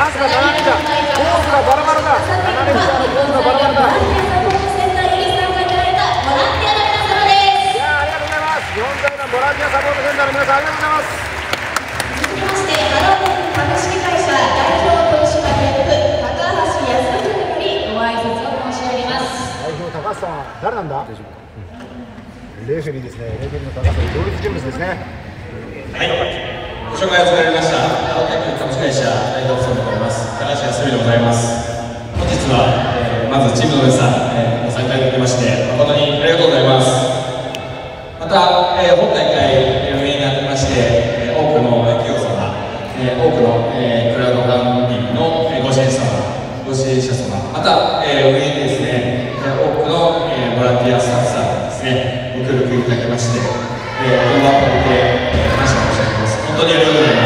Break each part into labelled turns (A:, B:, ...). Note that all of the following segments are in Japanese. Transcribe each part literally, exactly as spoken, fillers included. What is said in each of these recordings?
A: まさかななれんじゃ、コースがバラバラだ。ななれんじゃのコースがバラバラだ。いやありがとうございます。日本財団ボランティアサポートセンターの皆さんありがとうございます。
B: 続きましてハロー株式会社代表取締役高橋康文よりご挨拶を申し上げます。
A: 代表高橋さんは誰なんだ。レフェリーですね。レフェリーの高橋さん、同一人物ですね。
C: はい、ご紹介をされましたハローテック株式会社代表を務めております高橋康文でございます。本日は、えー、まずチームの皆さん、えー、ご参加いただきまして誠にありがとうございます。また、えー、本大会運営にあたりまして、えー、多くの企業様、えー、多くの、えー、クラウドファンディングのご支援様、ご支援者様、また、えー、運営にですね、多くの、えー、ボランティアスタッフさんですね、ご協力いただきまして、えー、この場を借りて、えー、感謝申し上げます。本当にありがとうございます。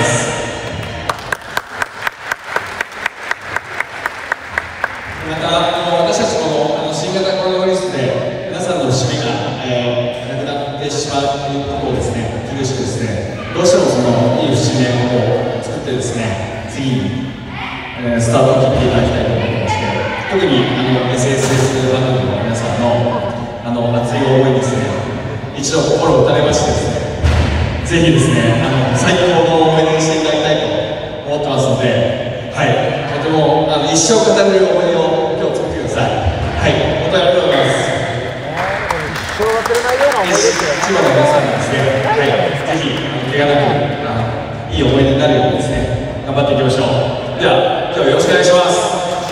C: また、私たちもあの新型コロナウイルスで皆さんの趣味が、えー、なくなってしまうということをですね、厳しくですね、どうしてもそのいい節目を作ってですね、次に、えー、スタートを切っていただきたいと思ってまして、特にあの エスエスエス ファンドの皆さんのあの熱い思いにですね、一度心を打たれましてですね、ぜひですね、あの最高の思い出にしていただきたいと思ってますので、はい、とてもあの一生語れる思い出を今日作ってください。はい、本当にありがとうございます。
A: 一生忘れないような思いですよ。
C: 千葉の皆さんにですね、はい、ぜひ怪我なくあのいい思い出になるようにですね、頑張っていきましょう。では今日よろしくお願いします。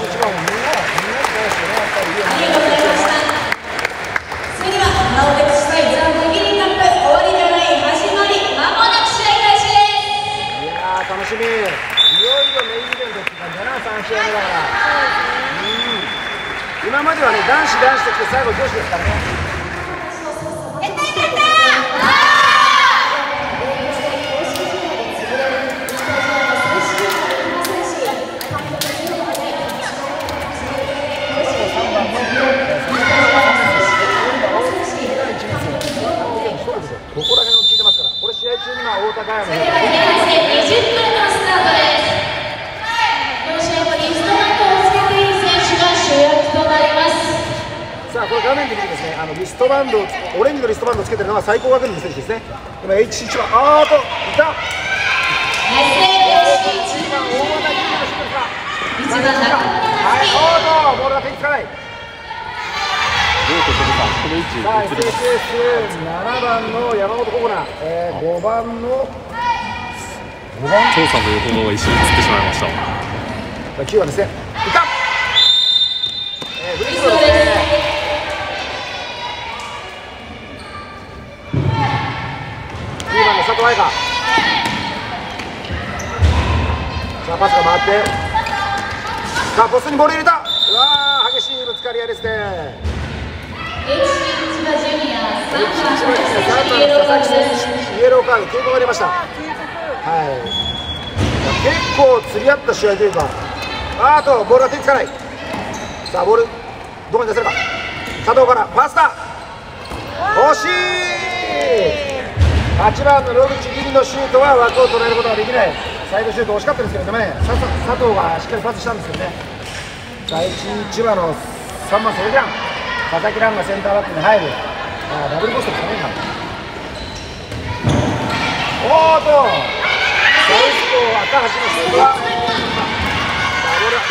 A: 楽しみ。いよいよメインイベントって感じだな、さん試合目だから。うん、今まではね、男子男子ときて最後女子ですからね。ここら辺を聞いてますから、これ試合中には大高山の。
B: にじゅっぷんのスタートです。この試合もリストバンドをつけている選手が主役となります。
A: さあ、これ画面で見てですね、あのリストバンド、オレンジのリストバンドをつけてるのは最高学年の選手ですね。今 エイチシーいち 番、あーと、いた。
B: エスエイチいち 番、
A: 大和田優斗選手が。
B: いちばん中村
A: はい、おーと、ボールが手につかない。
D: どうとするか、この位置
A: さあ、エスエスエスななばんの山本ココナ、えー、ごばんのごばん
D: 張さんの横のが一瞬映ってしまいました。
A: きゅうばんですね。いた。えー、フリースローですね。きゅうばんの佐藤愛香。さあパスが回って、さあポストにボール入れた。うわー、激しいぶつかり合いですね。
B: エイチシーいち 番ジュニアさんばん
A: 佐々木選手にイエローカード、警告が出ました。はい、結構釣り合った試合というか、あとボールが手につかない。さあボールどこに出せるか。佐藤からパスだ。惜しい。はちばんの野口リリのシュートは枠を捉えることができない。サイドシュート惜しかったですけれどもね、佐藤がしっかりパスしたんですけどね。さあいちばんのさんばんソルジャン、佐々木蘭がセンターバックに入る。あダブルポストですかね。おーっとサウスポー赤橋のシュートは、さあボール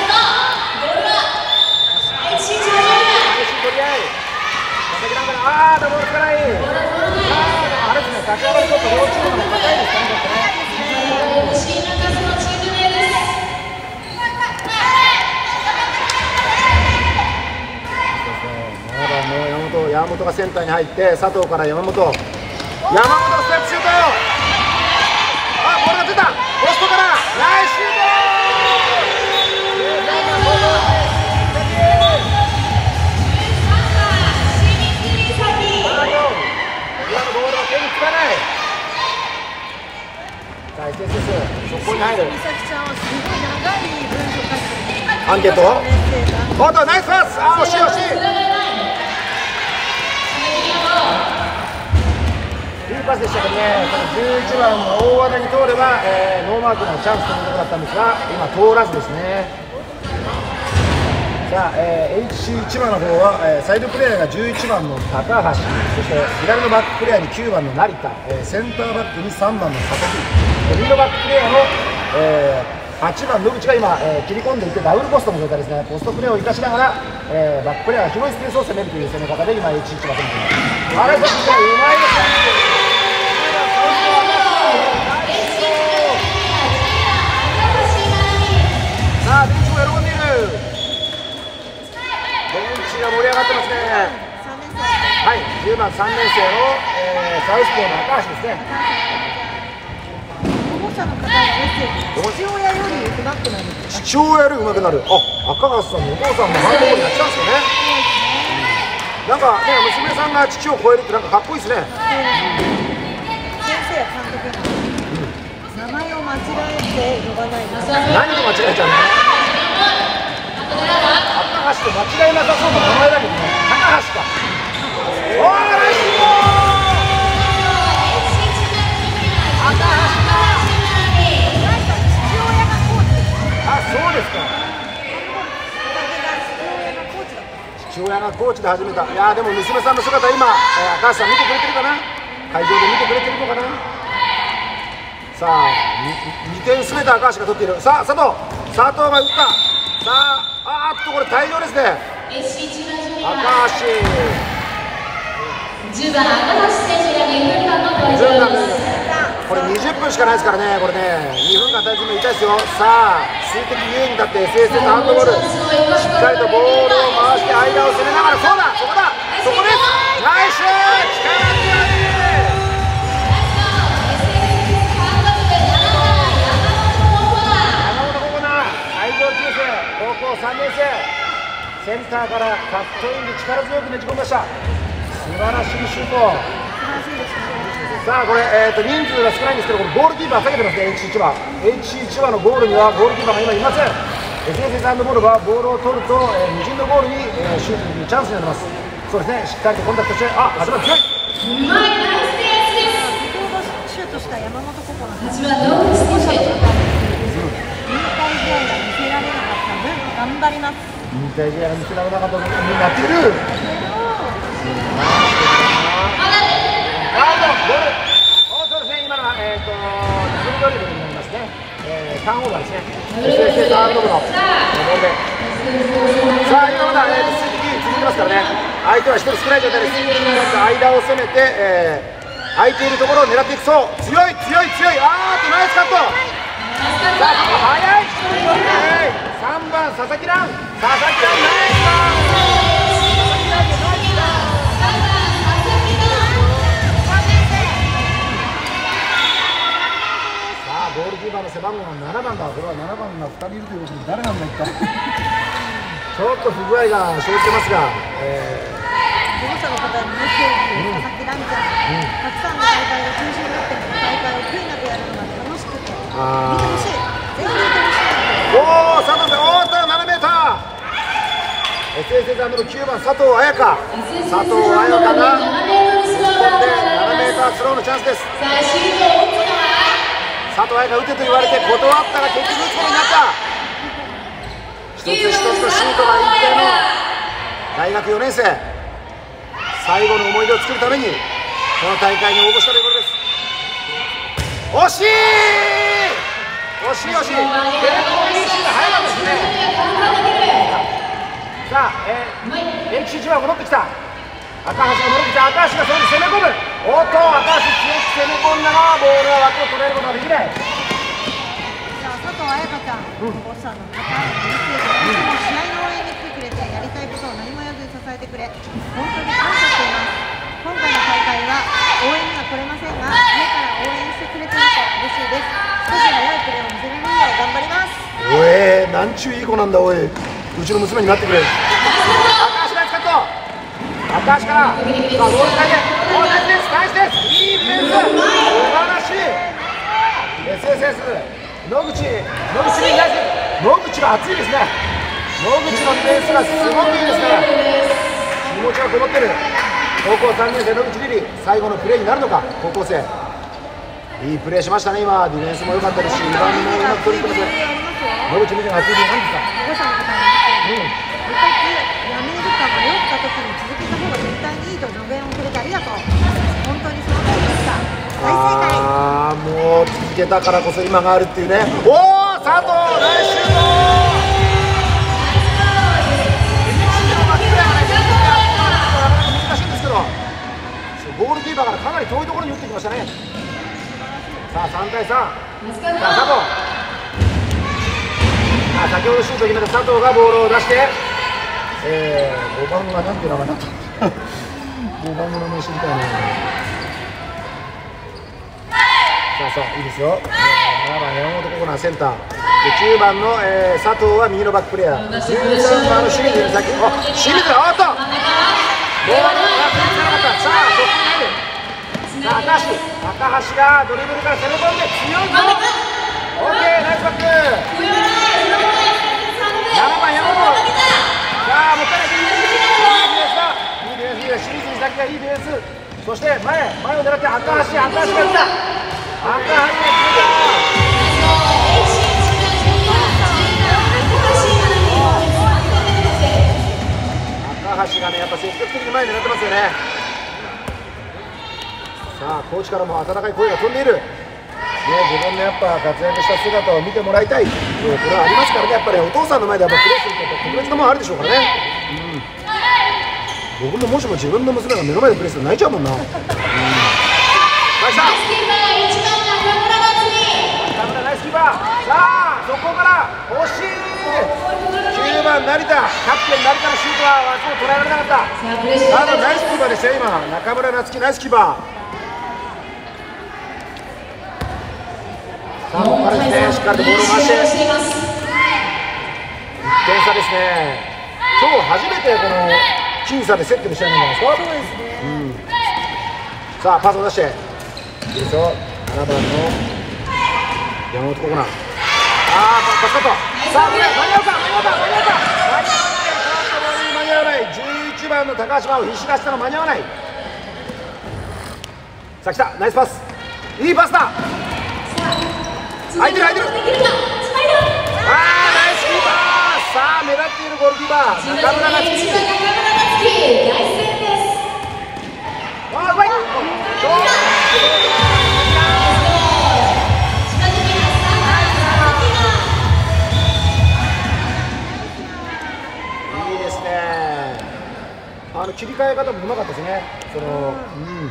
B: エイチシーいち 番ジュニア
A: 激しい取り合い。佐々木蘭からあーダブルつかない。あれですね、立ち上がりちょっと両チームの高いですかね、ちょっとね。
B: 西中洲のチーム名です。
A: ななばんの山本、山本がセンターに入って佐藤から山本、山本のステップシュート。あ、ボールが出た。ポストからナイスシュート。今のボールが手につかない。さあ エスエスエス そこに入る。アンケート。おっとナイスパス。あ、惜しい惜しい。いいパスでしたけどね、このじゅういちばんの大和田に通れば、えー、ノーマークのチャンスというところだったんですが、今通らずですね。さあ、えー、エイチシーいち 番の方は、えー、サイドプレーヤーがじゅういちばんの高橋、そして左のバックプレーヤーにきゅうばんの成田、えー、センターバックにさんばんの佐々木、右のバックプレーヤーの、えー、はちばん野口が今、えー、切り込んでいってダブルポストの状態ですね。ポストプレーを生かしながら、えー、バックプレーヤーが広いスペースを攻めるという攻め方で今 エイチシーいち 番攻めています。あれさん、うまいですね。さあ、ベンチも喜んでいる。ベンチが盛り上がってますね。はい、じゅうばんさんねん生の、えー、サウスポーの高橋ですね。
E: 保護者の方のメッセージ、父親より上手くなる。
A: 父親より上手くなる。あ、赤橋さんのお父さんもハンドボールやってたんですよね。なんかね、娘さんが父を超えるってなんかかっこいいですね。
E: 先生や監督や名前を間違えて呼ばないで。
A: 何と間違えちゃうの？高橋と間違いなさそうな名前だけどね。高橋か。おー、ナイスゴー高橋か。あ、そうですか。父親がコーチで始めた。いやー、でも娘さんの姿今、えー、赤橋さん見てくれてるかな。会場で見てくれてるのかな。さあ、にてんすべて赤橋が取っている。さあ、佐藤佐藤が打った。さあ、あーっとこれ退場ですね。赤橋
B: じゅうばん赤橋選手がにふんかんの退場です。
A: これにじゅっぷんしかないですからね。これね、にふんかん退場も痛いですよ。さあ、数的優位に立って エスエスエス ハンドボール、しっかりとボールを回して間を攻めながら、そうだ、そこだ、そこです。ナイス、力強い。高校さんねん生、センターからカットインで力強くねじ込みました。素晴らしいシュート。さあこれ、えー、と人数が少ないんですけど、これゴールキーパー下げてますね。 エイチシーいち 番 エイチシーいち 番のゴールにはゴールキーパーが今いません。エスエスエス ハンドボールはボールを取ると、えー、無人のゴールに、えー、シュートにチャンスになります。そうですね、しっかりとコンタクトして、あ、始まる強い。
B: うまい、ナイスディフェンスです。
E: シュートした山本ココナ
B: 始まる野口選手。
E: 引退試合が見せられなかった分頑張ります。
A: 引退試合が見せられなかった分になっている。あーとゴール。お、そうですね、今のはえっ、ー、とダブルドリブルになりますね。えー、ターンオーバーですね。エスエスエス ハンドボールのボールで。さあ今まだ、えー、数的優位続いてますからね。相手はひとり少ない状態です。間を攻めて、えー、空いているところを狙っていく。そう強い強い強い。あーっとナイスカット。さあ速い。さんばん佐々木蘭、佐々木蘭ナイスバーン。ゴールキーパーの背番号がななばんだ。これはななばんがふたりいるということで誰なんだ一体。ちょっと不具合が生じてますが、えー、
E: 保護者の方にメッセージ、佐々木蘭ちゃん、うん、たくさんの大会が中止になっても大会を悔いなくやるのが楽しくて見てほしい、ぜひ見てほしい。
A: おお、佐藤さん、おーっとななメーター エスエスエス のきゅうばん佐藤綾香、佐藤綾香がななメータースローのチャンスです。佐藤綾香打てと言われて断ったら結局打つことになった。一つ一つのシュートが一定の大学よねん生、最後の思い出を作るためにこの大会に応募したということです。惜しい惜しい惜しい。結構いいシュート早かったですね。さあ、えー、エイチシーいち 番戻ってきた。赤橋が戻ってきた。赤橋がそれに攻め込む。おっと、赤橋強く攻め込んだがボールは枠を取れることができない。
E: さあ、佐藤綾香ちゃん、保護者の方へのメッセージ、いつも試合の応援に来てくれて、やりたいことを何も言わずに支えてくれ、本当に感謝しています。今回の大会は応援には来れませんが、家から応援してくれてると嬉しいです。少し早いプレーを見せれるよう頑張ります。
A: おえー、なんちゅういい子なんだ。おい、うちの娘になってくれ。赤橋ナイスカット。赤橋から、さあ、ボール回転。お、ナイスです、ナイスです。いいディフェンス。素晴らしい。エスエスエス。野口、野口にナイス。野口が熱いですね。野口のディフェンスがすごくいいですね。気持ちがこもってる。 高校さんねん生野口リリー、最後のプレーになるのか。高校生いいプレーしましたね。今ディフェンスも良かったですし、リバウンドもうまく取り入れてますね。野口リリーが熱い何ですか。
E: 保護者の方に言って、やっぱりやめるか迷った時に続けた方が絶対にいいと助言をくれてありがとう。本当にその通りでした。大正解。
A: ああ、もう続けたからこそ今があるっていうね。おお、佐藤ナイスシュート。難しいんですけど、ゴールキーパーからかなり遠いところに打ってきましたね。さあさんたいさん。さあ佐藤。あ、先ほどシュートを決めた佐藤がボールを出して、えー、ごばんがなんていう名前だった。ごばんの名前知りたいね。さあさあいいですよ。ななばん山本ココナセンターで、きゅうばんの、えー、佐藤は右のバックプレーヤー、じゅうさんばんの清水先、あ、清水がおっとボールが振りなかった。さあそこに入る。さあ高橋高橋がドリブルから攻め込んで強いぞ。オッケー、ナイスバック。ななばん山本。さあもったいない。いいディフェンスだ。いいディフェンス。清水先がいいディフェンス。そして前前を狙って高橋高橋が打った。高橋が決めた。高橋がね、やっぱ積極的に前に狙ってますよね。さあコーチからも温かい声が飛んでいる、ね、自分のやっぱ活躍した姿を見てもらいたい、ね、これはありますからね。やっぱりお父さんの前でやっぱプレーすると特別なものあるでしょうからね、うん、僕ももしも自分の娘が目の前でプレーすると泣いちゃうもんな、うん、ナイスキーパー、いちばん中村夏美、中村ナイスキーパー。さあそこから惜しい。きゅうばん成田、キャプテン成田のシュートは枠を捉えられなかった。あのナイスキーパーでしたよ今。中村夏樹ナイスキーパー。さあここからですね、しっかりとボールを回していってん差ですね。今日初めてこの僅差で競ってる試合なんじゃないですか。そうですね、うん、さあパスを出していいですよ。ななばんの山本ココナ、ああパスカット。さあこれ間に合うか間に合うか間に合うか間に合わない。じゅういちばんの高橋真央必死出したの間に合わない。さあ来た、ナイスパス、いいパスだ。空いてる空いてる。ああナイスキーパー。さあ目立っているゴールキーパー中村夏樹。ああうまい。あの切り替え方もうまかったですね。その、うん、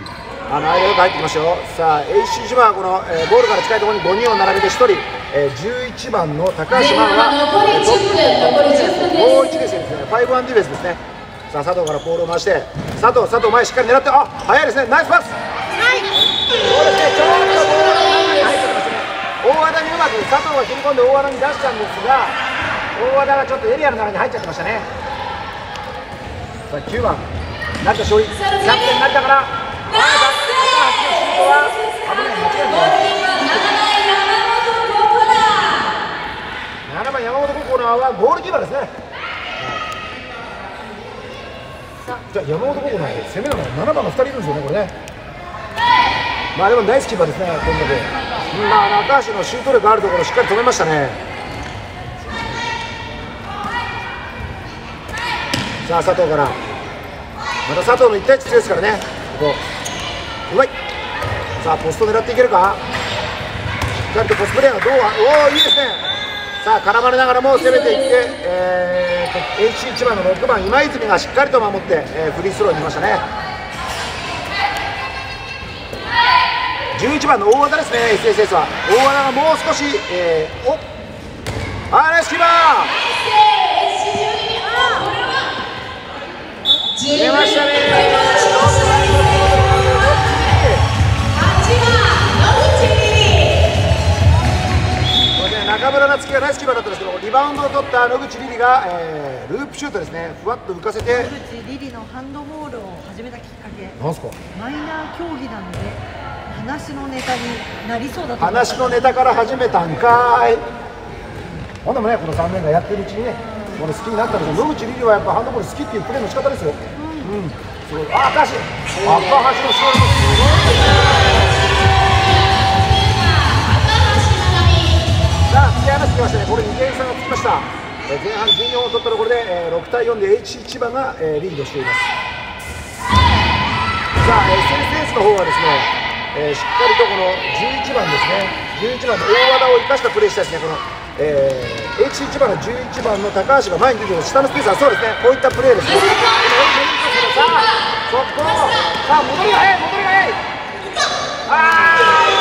A: あの間よく入ってきましたよ。さあ エーシー 島はこの、えー、ゴールから近いところにごにんを並べてひとり、えー、じゅういちばんの高橋真央がトップもういちですね。ファイブワンディフェンスですね。さあ佐藤からボールを回して佐藤佐藤前しっかり狙って、あ速いですね。ナイスパス。はいそうですね。ちょっとボールが中に入ってきましたね。大和田にうまく佐藤が切り込んで大和田に出したんですが、大和田がちょっとエリアの中に入っちゃってましたね。さあきゅうばん成田勝利、キャプテン成田から、ああ、高橋のシュートは危ない、間違いない。ななばん山本ココナはゴールキーパーですね。じゃあ山本ココナ攻めなのはななばんがふたりいるんですよね、これね。まあでもナイスキーパーですね、とにかく。まあ高橋のシュート力あるところをしっかり止めましたね。さあ佐藤から、また佐藤のいちたいいち強いですからね。ここうまい。さあポスト狙っていけるか。しっかりとポストプレーがどう、おおいいですね。さあ絡まれながらも攻めていって、えー、エイチシーいちばんのろくばん今泉がしっかりと守って、えー、フリースローにいましたね。じゅういちばんの大和田ですね。 エスエスエス は大和田がもう少し、えー、おあーナイスキーパー出ましたね。中村夏樹がナイスキーパーだったんですけど、リバウンドを取った野口リリが、えー、ループシュートですね。ふわっと浮かせて、野
E: 口リリのハンドボールを始めたきっかけ、
A: なんすか、
E: マイナー競技なので話のネタになりそうだと。
A: 話のネタから始めたんかーい。ほんでもね、このさんねんかんやってるうちにね、これ好きになったんですよ。野口リリはやっぱハンドボール好きっていうプレーの仕方ですよ。うん、うん、 すごい。あ、赤橋、赤橋の勝利もすごい。さあ、突き放してきましたね。これにてん差がつきました。えー、前半じゅうにほんを取ったところで、えー、ろくたいよんで エイチシー 千葉が、えー、リードしています。さあ、エスエスエス の方はですね、えー、しっかりとこのじゅういちばんですね、じゅういちばんの大和田を生かしたプレーしたいですね。この、えー、エイチシー 千葉のじゅういちばんの高橋が前に出てる下のスペースはそうですね、こういったプレーですね。さあ、速攻、さあ、戻りが早い、戻りが早い。あ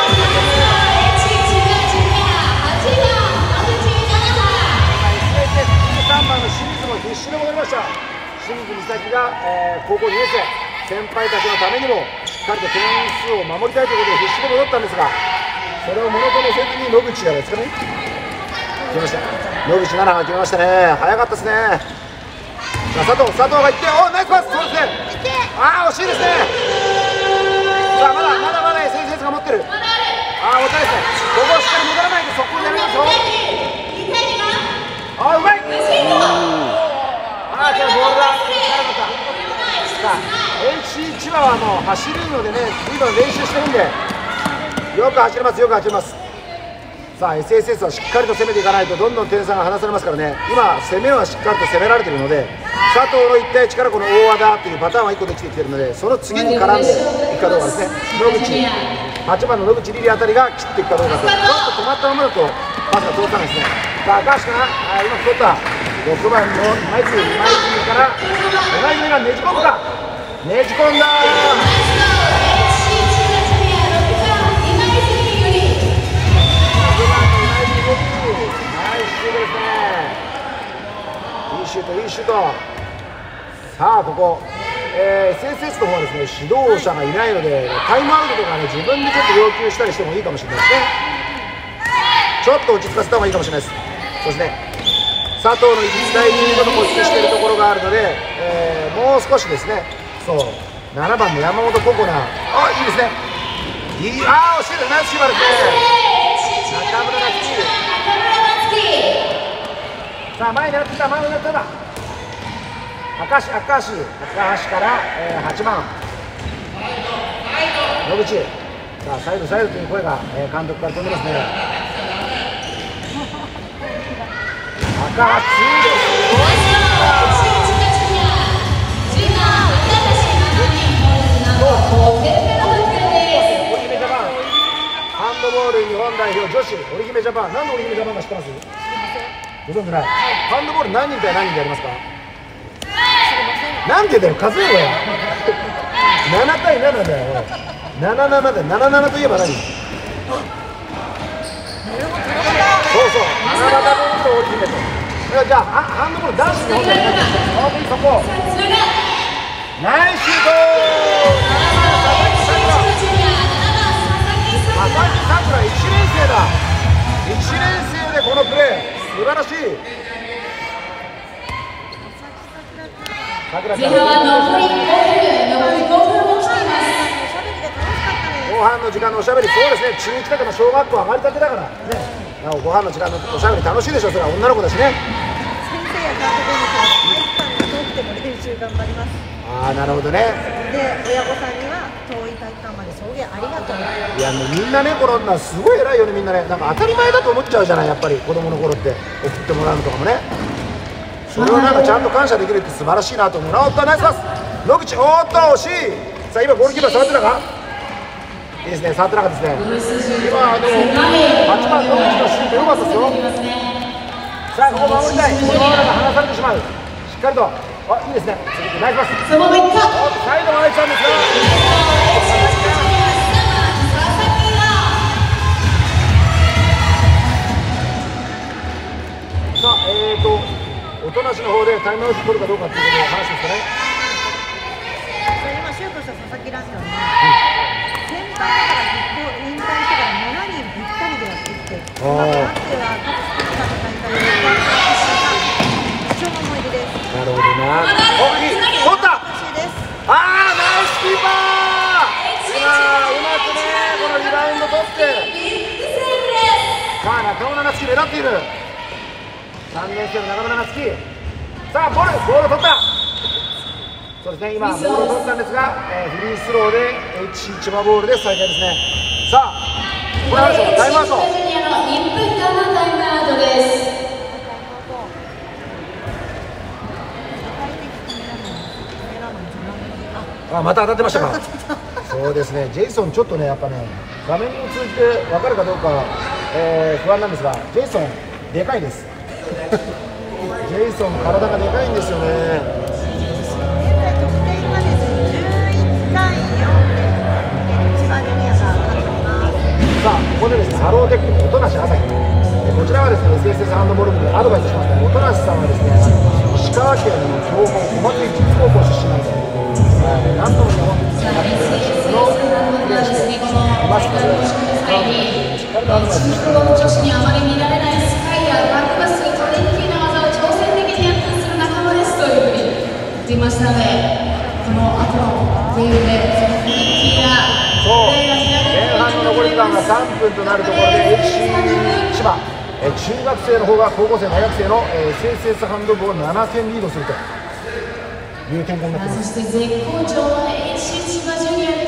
A: さんばんの清水も必死で戻りました。清水美咲が、えー、高校にねん生、先輩たちのためにもしっかりと点数を守りたいということで必死で戻ったんですが、それをものともせずに野口がですかね、決めました。野口奈々が決めましたね。早かったですね。さあ、佐藤、佐藤がいって、お、ナイスパス、そうですね。ああ、惜しいですね。さあ、まだまだまだ エスエスエス が持ってる。ああ、おたいですね。ここはしっかり戻らないと速攻になりますよ。ああ、うまい。ああ、じゃあボールがさあ、エイチシー 千葉はもう走るのでね、随分練習してるんでよく走ります、よく走ります。さあ エスエスエス はしっかりと攻めていかないとどんどん点差が離されますからね。今攻めはしっかりと攻められているので、佐藤のいち対いちからこの大和田というパターンはいっこできてきているので、その次に絡んでいくかどうかですね。野口、はちばんの野口リリーあたりが切っていくかどうかと。ちょっと止まったままだとパスが通さないですね。さあ、高橋かな、あ、うまく取った。ろくばんの今泉、今泉から今泉がねじ込むか、ねじ込んだー。いいシュート、いいシュート。さあ、ここ、えー、エスエスエス の方はですね、指導者がいないので、タイムアウトとかね、自分でちょっと要求したりしてもいいかもしれないですね。ちょっと落ち着かせた方がいいかもしれないです。そして佐藤のいち対にのところを意識しているところがあるので、えー、もう少しですね、そう、ななばんの山本ココナ、あ、いいですね。いい、あー、惜しいです、ナイスシュートですね。中村夏樹。さあ、前になってきた、前になってきた。赤足、赤足、赤足から、えー、はちばん。野口。さあ、サイド、サイドという声が、えー、監督から飛んでますね。赤足。ハンドボール日本代表女子織姫ジャパン、何の織姫ジャパンか知ってます？ご存じない。ハンドボール何人対何人でやりますか？なんでだよ、数えろよ。ななたいななだよ。ななななでななななといえば何？そうそう、ななななと織姫と。じゃあハンドボール男子の方でやります。そこ。ナイスシュート。佐々木さくらいちねん生だ。いちねん生でこのプレー素晴らしい。
B: 前半は残りごふん、残りごふんも来ています。
A: 後半の時間のおしゃべり、そうですね、中いちだから小学校上がりたてだからね、ご飯の時間のおしゃべり楽しいでしょ。それは女の子だしね。
E: 先生や監督にも体育館が遠くても練習頑張ります。
A: ああ、なるほどね。
E: で、親御さんには遠い体育館まで送迎ありがとう。
A: いや、もうみんなね、このなすごい偉いよね、みんなね。なんか当たり前だと思っちゃうじゃない、やっぱり子供の頃って送ってもらうのとかもね。それをなんかちゃんと感謝できるって素晴らしいなと思うな。おっと、ナイスパス。野口、おっと、惜しい。さあ、今ゴールキーパー触ってたか。いいですね、触ってなかったですね。今、でもはちばん野口のシュート良かったですよ。さあ、ここ守りたい。このままだと離されてしまう。しっかりと、あ、いいですね。続いてナイスパス。
B: そのままいった。
A: サイドも空いてたんですが。さあ、えーと、おとなしの方でタイムアウト取るかどうかっていうことを話ですかね。
E: 今シュートした佐々木ランナーは先輩だからずっと引退してからしちにんぴったりでやってきて、今となっては各スピーカーの大会で一番一生の思い出です。
A: なるほどな。お、いい、取った。あー、ナイスキーパー。今うまくね、このリバウンド取って。さあ、中村夏樹狙っている。さんねん生の中村夏樹。さあ、ボール、ボールを取った。 そうですね、今ボールを取ったんですが、えー、フリースローで エイチシー 千葉ボールで再開ですね。さあこれはタイムアウト。
B: いっぷんかんのタイムアウトです。
A: あ、また当たってましたか。そうですね、ジェイソンちょっとね、やっぱね、画面を通じて分かるかどうか、えー、不安なんですが、ジェイソンでかいです。ジェイソン体がでかいんですよね。さあ、ここでですね、ハローテックの音無朝日、こちらはですね、エスエスエス ハンドボール部でアドバイスしますね。音無さんはですね、石川県の強豪小松市立高校出身なんですよ。何度も日本にのプレーしていますので、
B: 中国語の女子にあまり見られないスカイやバックパス、トリッキーな技を挑戦的にやってする仲間ですというふうに言っていましたので、この後のゲームでそのトリッキーなプレーが
A: 前半の残り時間がさんぷんとなるところで エイチシー 千葉、え中学生の方が高校生、大学生の エスエスエス ハンドボールななてんリードするという展開になっています。
B: そして絶好調の エイチシー 千葉ジュニアです。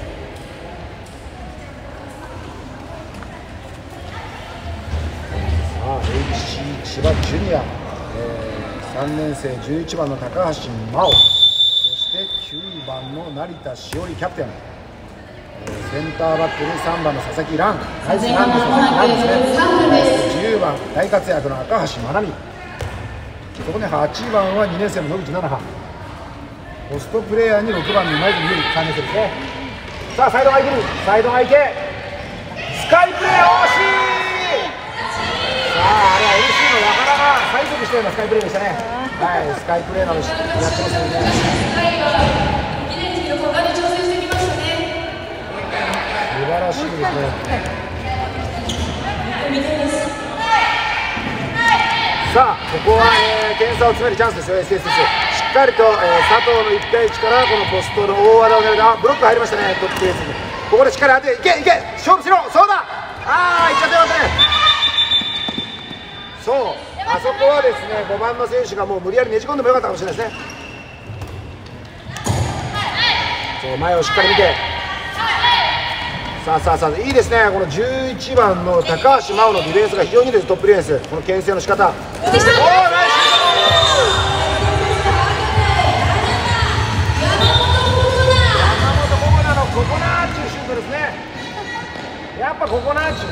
A: さあ エイチシー 千葉ジュニア、えー、さんねん生じゅういちばんの高橋真央、そしてきゅうばんの成田しおりキャプテン、センターバックにさんばんの佐々木蘭、ナイスランの佐々木蘭ですね。じゅうばん大活躍の赤橋真奈美、そこにはちばんはにねん生の野口菜々葉、ポストプレーヤーにろくばんの今泉優里、さんねん生ですね。さあサイドが空いてる、サイドが空いてスカイプレー惜しい。さああれは エルシー の若田が最速したようなスカイプレーでしたね。はい、スカイプレーなどやってますよね。素晴らしいですね。さあここは、えー、点差を詰めるチャンスですよ エスエスエス。 しっかりと、えー、佐藤のいち対いちからこのポストの大技を狙う。あ、ブロック入りましたね、トップディフェンスに。ここでしっかり当てていけいけ、勝負しろ。そうだ、ああいっちゃってますね。そう、あそこはですねごばんの選手がもう無理やりねじ込んでもよかったかもしれないですね。そう、前をしっかり見て、さあさあさあ、いいですね、このじゅういちばんの高橋真央のディフェンスが非常にいいです。トップディフェンス、この牽制の仕方。おー、ナイス。山本ココナのココナーチューシュートですね。やっぱココナーチュー。ナイス。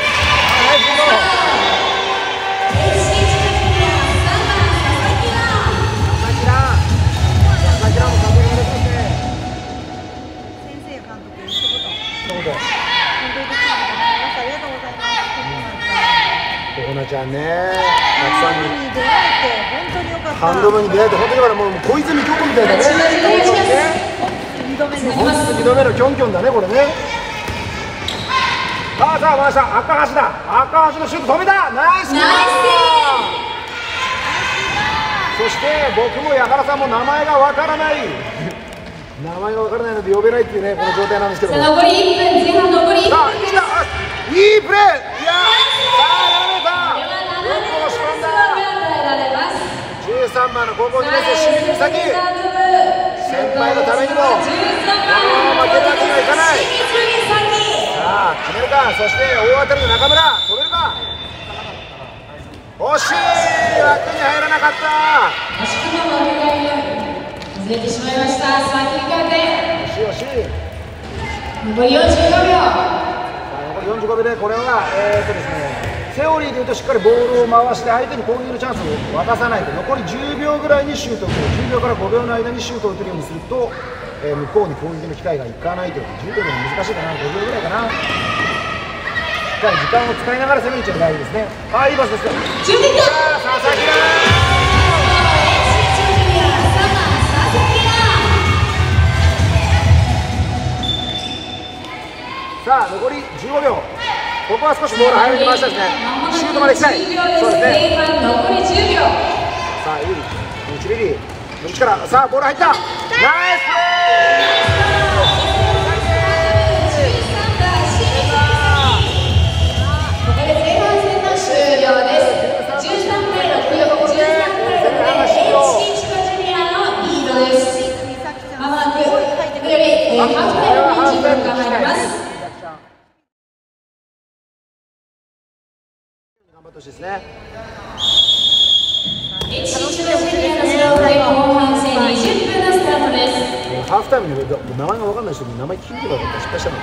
A: ココナちゃんね、たくさんに出会えて本当に良かった。ハンドボールに出会えて本当にだからもう小泉京子みたいなね。にどめです。にどめのキョンキョンだねこれね。さあさあ回した、赤橋だ。赤橋のシュート止めた。ナイス。そして僕も矢原さんも名前がわからない。名前がわからないので呼べないっていうねこの状態なんですけど。
B: 残りいっぷん、前半残りいっぷん。
A: さあ来た、いいプレー。いやじゅうさんばんの高校にねん生清水美咲、先輩のためにも負けるわけにはいかない。さあ決めるか。そして大当たりの中村止めるか。惜しい、枠に入らなかった。
B: 惜しくも枠外に外れてしまいました。さあ切り替えて
A: 惜しい惜しい。
B: 残りよんじゅうごびょう。
A: 残りよんじゅうごびょうでこれはえーっとですねセオリーでいうとしっかりボールを回して相手に攻撃のチャンスを渡さないと、残りじゅうびょうぐらいにシュートを打つ、じゅうびょうからごびょうの間にシュートを打てるようにすると、えー、向こうに攻撃の機会がいかないという。じゅうびょうでも難しいかな、ごびょうぐらいかな。しっかり時間を使いながら攻めるっていうのが大事ですね。ああ、いいパスですよ。
B: 準備
A: さあ佐々木だ。さあ残りじゅうごびょう。ここは少しボール入りましたですね。シュートまで行きたい。そうですね。
B: 残りじゅうびょう。
A: さあいい一リリーの力。さあボール入った。ナイスプレ
B: ここで前半戦の終了です。じゅうさんたいろく、じゅうさんたいろくで エイチシー 千葉ジュニアのリードです。 えー、ハーフタイムにじゅっぷんが入ります。
A: 頑張ってほしいですね。
B: エイチシー 千葉ジュニアのスロープレー後半戦にじゅっぷんのスタートです。
A: ハーフタイムに名前が分かんない人に名前聞いてばよかった。失敗したの。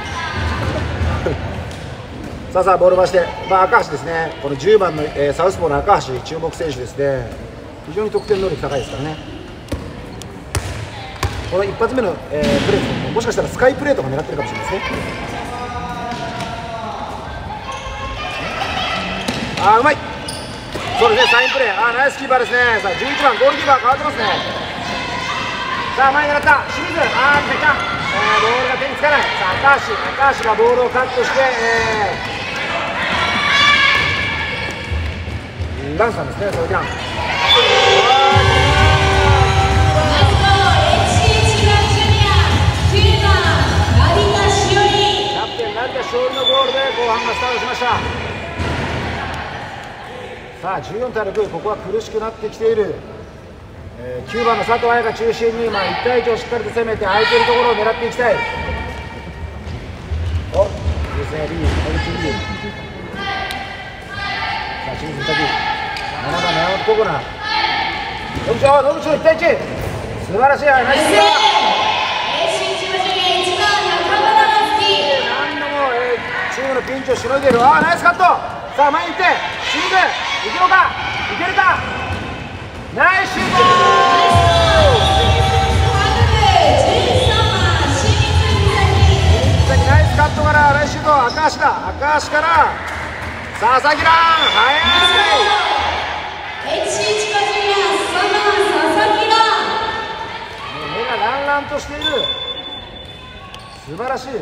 A: さあさあボール回して、まあ、赤橋ですね。このじゅうばんの、えー、サウスポーの赤橋注目選手ですね。非常に得点能力高いですからね。この一発目の、えー、プレーもしかしたらスカイプレーとか狙ってるかもしれないですね。あーうまい。そうですね、サインプレー。あーナイスキーパーですね。さあじゅういちばんゴールキーパー変わってますね。さあ前に狙った清水、あー来た来た、えー、ボールが手につかない。さあ赤橋赤橋がボールをカットして、えーランさんですね、それでラン。キャプテン成田勝利のゴールで後半がスタートしました。さあじゅうよんたいろく、ここは苦しくなってきている、えー、きゅうばんの佐藤綾が中心に、まあ、いち対いちをしっかりと攻めて空いているところを狙っていきたい。おいいですね、リードチリーさあ清水美咲、ななばんの山本ココナ、野口野口のいち対いち、素晴らしい、ナイスキーパー。何度も、えー、チームのピンチをしのいでいる。あーナイスカット。さあ前に行って清水いけるか、いけるか、ナイスシュート。ナイスカットからナイスシュート、赤足だ、赤足から佐々木蘭、速い。
B: エイチシー 千葉ジュニアさんばん佐々木蘭、
A: 目がランランとしている。素晴らしい。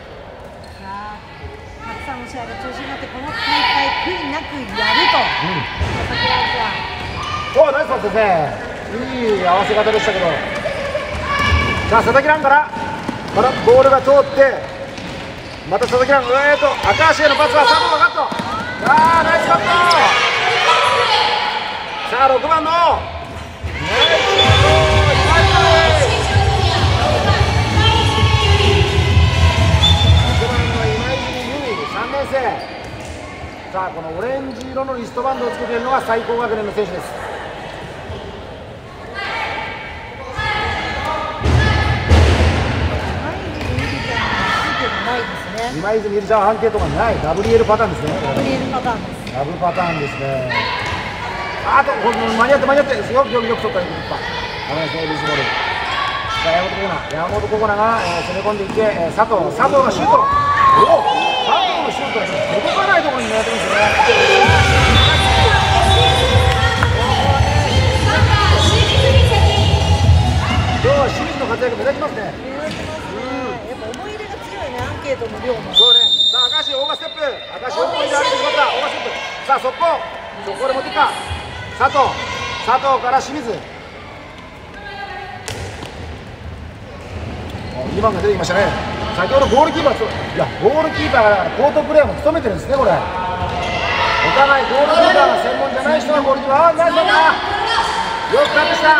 E: たくさんの試合が中止になってこの大会悔いなくやると、うん、佐々木朗希は
A: おーナイスパスですね。いい合わせ方でしたけど、さあ佐々木蘭からこのボールが通ってまた佐々木蘭、えーと赤足へのパスは佐藤がカット。あーナイスカット。さあろくばんのナイスシュート、さんねんせい。さあこのオレンジ色のリストバンドをつけているのが最高学年の選手です。今泉ゆりちゃんは判定とかない ダブリューエル パターンですね。 ダブリューエル パターンです。ダブルパターンですね。あと間に合って間に合って、よくよくよく取った、よく取った。危ないですね、リズボール。さあ山本ココナ、山本ココナが、えー、攻め込んでいって、えー、佐藤佐藤がシュート。お佐藤のシュートが届かないところに狙ってますよね。今日は清水の活躍目立ちますね。
E: やっぱ思い入れが強いね、アンケートの量も。
A: そうね。さあ赤石オーバーステップ、赤石横に上がってしまったオーバーステップ。さあ速攻、速攻で持っていった佐藤、佐藤から清水。にばんが出てきましたね。先ほどゴールキーパー、いやゴールキーパーがコートプレーも務めてるんですね。これお互いゴールキーパーが専門じゃない人がゴールキーパー。あーナイスだな、よくカットした。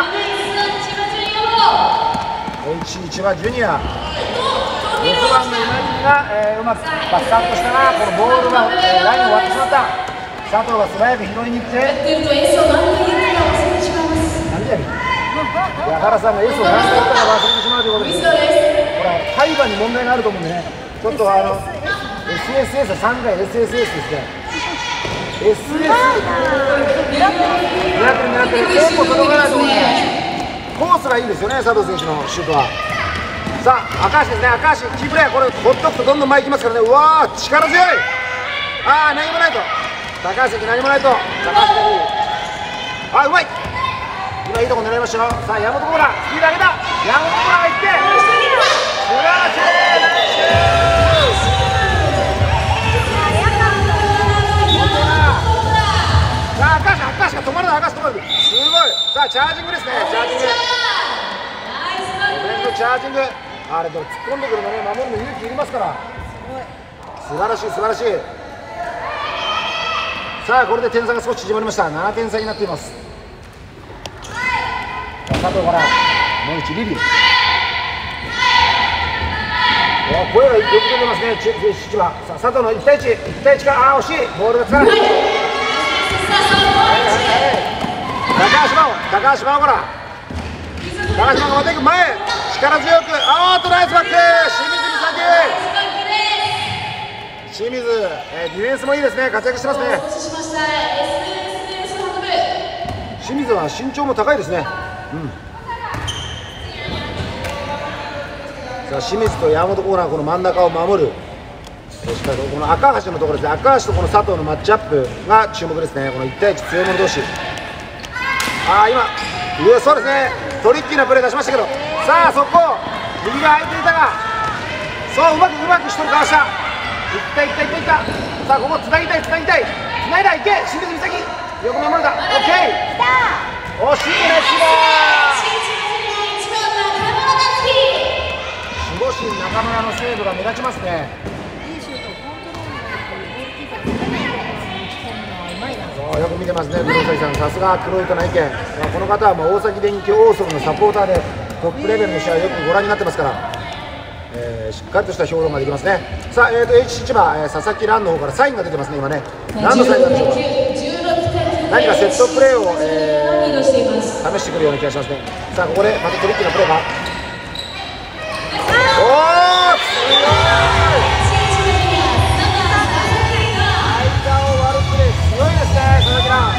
A: エイチシー 千葉ジュニア、ろくばんの今泉が、えー、うまくバスカットしたが、このボールが、えー、ラインを割ってしまった。佐藤が素早く拾いに行って、何でやねん、原さんがエースを何回言ったか忘れてしまうということです。これ海馬に問題があると思うんでね、ちょっとあの エスエスエス さんかい エスエスエス ですね。 エスエスエス 狙ってる狙ってる、結構届かないと思うんで、コースがいいですよね、佐藤選手のシュートは。さあ赤石ですね、赤石キープレー、これほっとくとどんどん前行きますからね。うわー力強い。ああ何もないと、高橋関何もないと、高橋がいい。あうまい、今いいとこ狙いましたよ。さあ山本コーラスピード上げた、山本コーラがいって素晴らしいナイスシュート。さあ赤石赤石が止まるな、赤石止まる、すごい。さあチャージングですね、チャージング、オフェンスのチャージング、あれでも突っ込んでくるのね、守るの勇気いりますから、素晴らしい素晴らしい。さあこれで点差が少し縮まりました。ななてん差になっています。佐藤から野口リリー、 声がよく出てますね、千葉。さあ、佐藤のいち対いち、いち対いちか、ああ、惜しい、ボールがつかない。高橋真央、高橋真央から。高橋真央がまたいく前、力強く、あーとナイスバック、清水美咲。清水、えー、ディフェンスもいいですね、活躍してますね。清水は身長も高いですね。うん。さあ、清水と山本コーナー、この真ん中を守る。しっかりとこの赤橋のところですね、赤橋とこの佐藤のマッチアップが注目ですね、このいち対いち強者同士。ああ、今、うわ、そうですね、トリッキーなプレー出しましたけど、さあ、そこ、右が空いていたが、そう、うまくうまく一人かわした。いったいったいったいった。さあ、ここつなぎたいつなぎたいつないだ、いけ清水美咲、よく守れた。オッケー、惜しいね、シバ守護神中村のセーブが目立ちますね。
E: いいシュート、コントロールがゴールキーパーが打ち込むのはうまいな。
A: そう、よく見てますね、黒崎さん、さすが黒糸の意見。まあ、この方はもう大崎電気オーソムのサポーターでトップレベルの試合をよくご覧になってますから、えー、しっかりとした評論ができますね。さあ、えーと エイチシー 千葉、えー、佐々木蘭の方からサインが出てますね、今ね。何のサインなんでしょうか。何かセットプレーを、えー、試してくるような気がしますね。さあ、ここでまたトリッキーなプレーが。おー、すごい。間を割るプレー、すごいですね、佐々木蘭。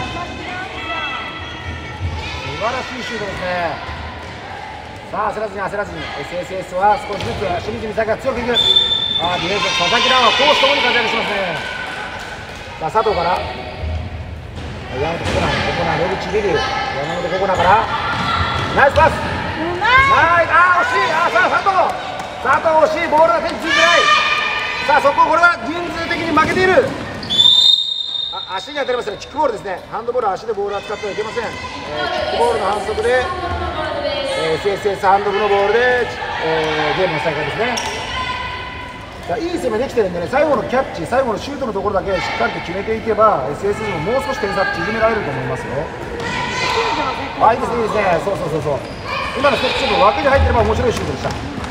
A: 素晴らしいシュートですね。さあ、焦らずに焦らずに エスエスエス は少しずつ清水美咲が強くいく。ああ、ディフェンス、佐々木蘭は攻守ともに活躍しますね。さあ、佐藤から山本ココナ、ココナ、野口リリュウ、山本ココナからナイスパス、ナイス、あー惜しい、あーさあ佐藤佐藤惜しい、ボールが手についてない。さあ、そこ、これは人数的に負けている。あ、足に当たりましたね、キックボールですね。ハンドボールは足でボールを扱ってはいけません。えー、キックボールの反則で、えー、エスエスエス ハンドブのボールで、えー、ゲームの再開ですね。さあ、いい攻めできてるんでね、最後のキャッチ、最後のシュートのところだけしっかりと決めていけば エスエスエス ももう少し点差縮められると思いますよ。あ、いいですね、いいですね、そうそうそうそう、今のステップシュート枠に入ってれば面白いシュートでした。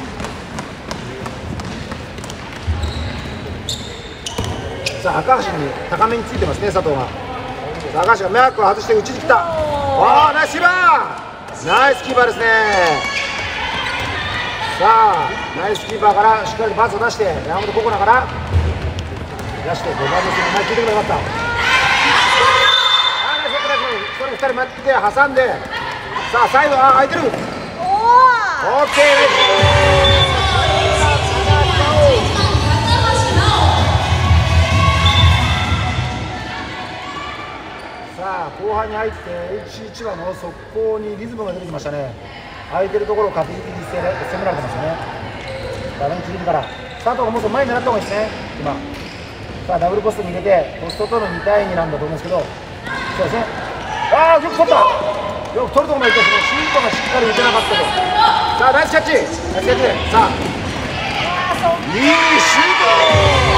A: さあ、赤橋に高めについてますね、佐藤が。さあ、赤橋がマークを外して内に来た。ああ、ナイスキーパー、ナイスキーパーですね。さあ、ナイスキーパーからしっかりパスを出して、山本ココナから出して、ごばんの選手、前聞いてくればよかった。ああ、ナイスココナ、それふたり待って挟んで、さあ、サイド、ああ、空いてる。オッケー、ナイス。さあ、後半に入って エイチシー 千葉の速攻にリズムが出てきましたね。空いてるところを確実に攻められてますね。さあ、ベンチリーから佐藤がもっと前に狙った方がいいですね、今。さあ、ダブルポストに入れて、ポストとのに対になんだと思うんですけど、そうですね。ああ、よく取った、よく取るところまでいって、そのシュートがしっかり打てなかったと。さあ、ナイスキャッチ、ナイスキャッチ、さあ、いいシュート。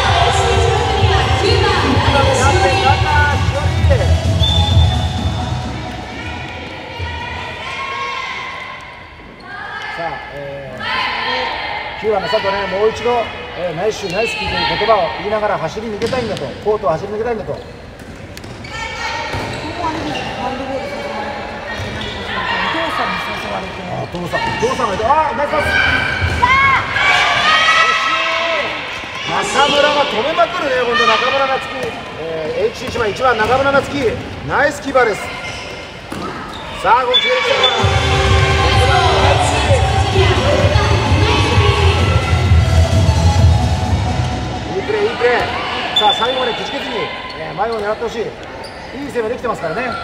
A: さあ、えー、きゅうばんの佐藤ね、もう一度、えー、ナイスシュー、ナイスキーという言葉を言いながら走り抜けたいんだと、コートを走り抜けたいんだと。お父さん、お父さんがいて、あー、ナイスパス。中村が止めまくるね、本当中村がつき、えー、エイチシー 千葉いちばん中村がつき、ナイスキーパーです。さあ、ごきげんよう。いいプレー、いいプレー。さあ、最後までくじけずに、えー、前を狙ってほしい。いい攻めできてますからね。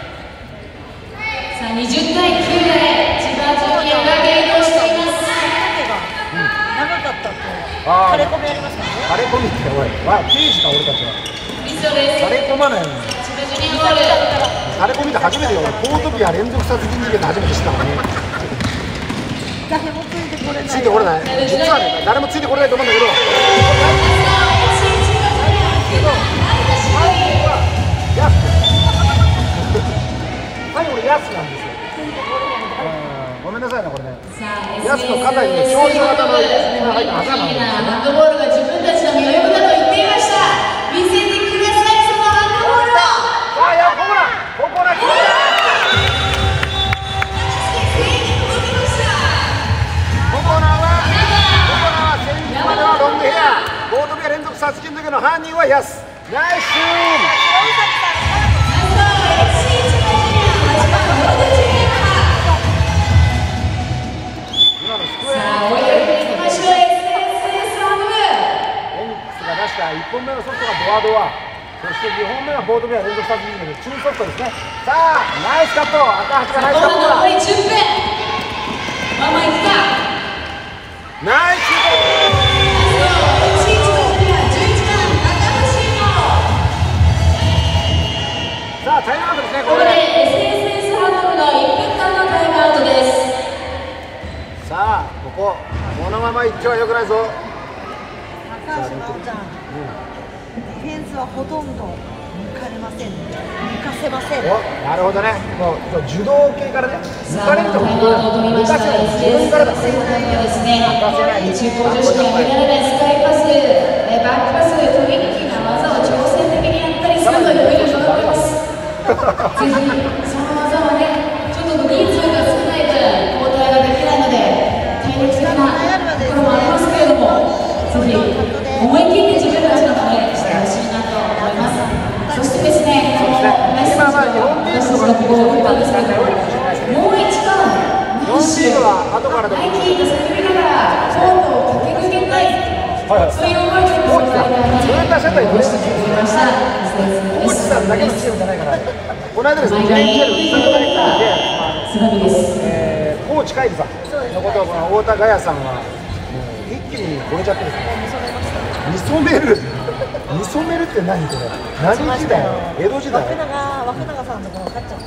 B: さあ、にじゅうたいきゅうで千葉ジュニアがリードしています。
E: 長かったって、垂れ込みありますからね。
A: 垂れ込みって、おい、わ、刑事か、俺たちは。
B: ミスです。
A: 垂れ込まないの。
B: 千葉ジュニアボール。
A: 垂れ込みって初めてよ、ポートピア連続殺人事件で初めて知ったからね。
E: 誰もついてこれない。
A: ついてこれない。実はね、誰もついてこれないと思うんだけど。最後俺ヤスなんですよ。ごめんなさいね、これね。 やつの肩にね、少女型の入れ墨が入った旗なんですよね。
B: ハンドボールが自分たちの魅力だと言っていました。見せてください、そのハンドボールを。
A: さあ、いや、ここだ、ここだ、ここだ。ここなは、ここなは、先日まではロングヘア、ボート部屋連続殺人の時の犯人はヤス。ナイスシューいっぽんめのソフトがドアドア、そしてにほんめはボートベア連続殺人の中ソフトですね。さあ、ナイスカット、赤橋がナイスカットだ。
B: 残りじゅっぷん。ママいった。
A: ナイスゴール。さあ、タイムアウトですね。
B: ここで エスエスエス ハンドルのいっぷんかんのタイムアウトです。
A: さあ、こここのままいってはよくないぞ。
E: 高橋真央ちゃん、ディフェンスはほとんど抜かれませんね。抜かせません。
A: お、なるほどね。もう受動系からね、抜かれると
B: タイムアウトを取りました。
A: 自分からだ。
B: ですね、中高女子が見られないスカイパス、えバックパス、トリッキーな技を挑戦的にやったりするのにいろいろ学べます。ぜひその技はね、ちょっと人数が少ない分交代ができないので体力的なところもありますけれども、ぜひ思い切って自分たちのプレーしてほしいなと思います。そしてですね、このメッセージの私たちのここを送ったんですけども、もう一度ナイス、ハイキーと叫びながらコートを駆け抜けたい、そういう思いでこの大会にご出演しました。
A: コーチさんだけのチームじゃないから、この間ですね、
B: 毎回いいところから菅見です。
A: えー、コーチ海部さんのことをこの太田ガヤさんはもう一気に超えちゃってですね。見初める見初めるって何これ、何時代、江戸時代。
E: 枠永枠永さんのところ勝っちゃった。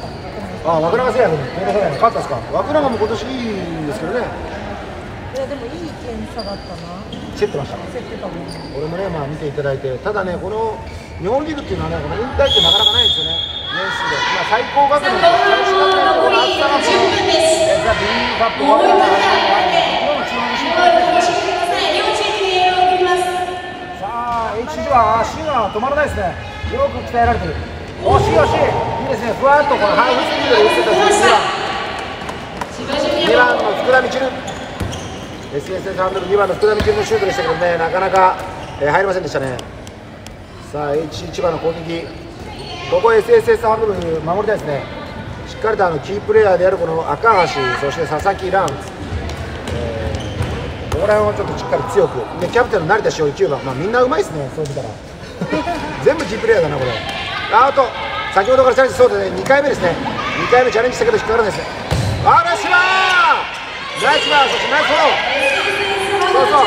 A: ああ、枠永製薬に勝ったんですか。枠永も今年いいんですけどね。
E: いやでもいい点差だったな。
A: 競ってました。
E: 競ってたもん。
A: 俺もね、まあ見ていただいて、ただね、この日本リーグっていうのはね、この引退ってなかなかないんですよね。年数で、まあ最高学年の最終学年のこの厚さが
B: じゅっぷんです。
A: ザ・ビームカップ
B: もう一回
A: 今日の注目してください。
B: 両チームにエールを送ります。
A: さあ、エイチジー は足が止まらないですね。よく鍛えられてる。惜しい惜しい。いいですね。ふわっとこのハーフスピードで打ってた選手がにばんの福田みちる。エスエスエス ハンドルにばんの福田みちるのシュートでしたけどね、なかなか、えー、入りませんでしたね。さあ、エイチジー 千葉の攻撃。ここ エスエスエス ハンドル守りたいですね。しっかりとあのキープレーヤーであるこの赤橋、そして佐々木蘭、えー、ここら辺をちょっとしっかり強くで、キャプテンの成田しおりきゅうばん、まあ、みんなうまいですね、そう見たら全部キープレーヤーだな、これ。アウト、先ほどからチャレンジ、そうでね、にかいめですね、にかいめチャレンジしたけど引っかからないですね。あらしまーナイスバー、そしてナイスフォロー。そうそう、